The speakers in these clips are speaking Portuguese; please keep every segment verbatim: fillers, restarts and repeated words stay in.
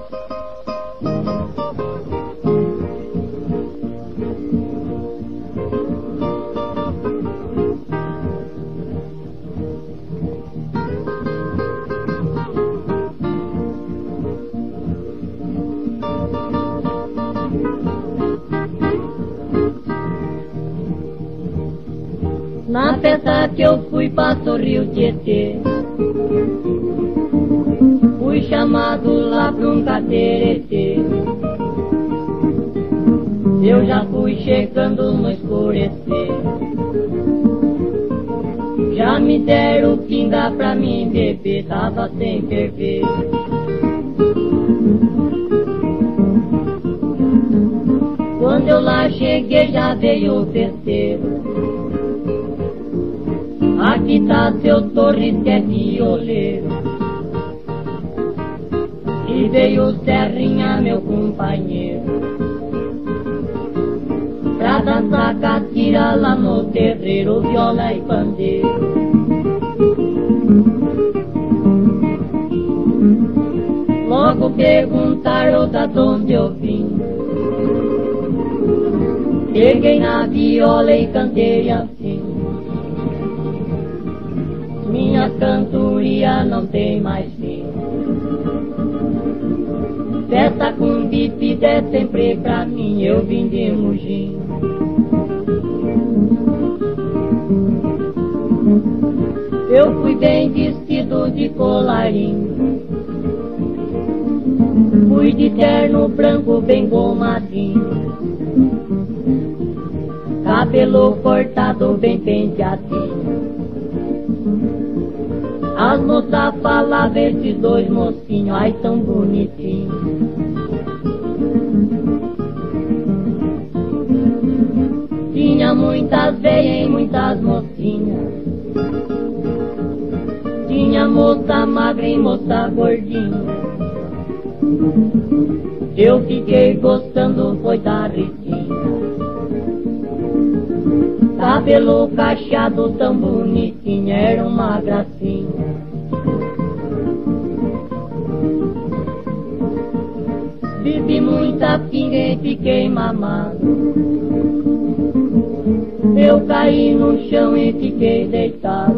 Na festa que eu fui passou Rio Tietê, fui chamado lá pra um cateretê. Eu já fui chegando no escurecer, já me deram pinga pra mim beber, tava sem ferver. Quando eu lá cheguei já veio o festeiro. Aqui tá seu Torres que é violeiro, e veio o Serrinha meu companheiro, pra dançar catira lá no terreiro, viola e pandeiro. Logo perguntaram da onde eu vim, peguei na viola e cantei assim: minha cantoria não tem mais fim. Festa com bebida é sempre pra mim, eu vim de Mogi. Eu fui bem vestido de colarinho, fui de terno branco bem gomadinho, cabelo cortado bem penteadinho. As moças falavam, esses dois mocinhos, ai tão bonitinhos. Tinha muitas veias e muitas mocinhas, tinha moça magra e moça gordinha. Eu fiquei gostando, foi da Ritinha, cabelo cacheado tão bonitinho, era uma gracinha. Bebi muita pinga e fiquei mamado, eu caí no chão e fiquei deitado.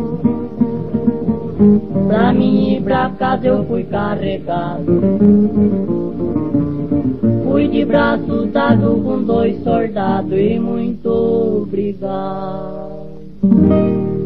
Pra mim ir pra casa eu fui carregado, fui de braço dado com dois soldados, e muito obrigado.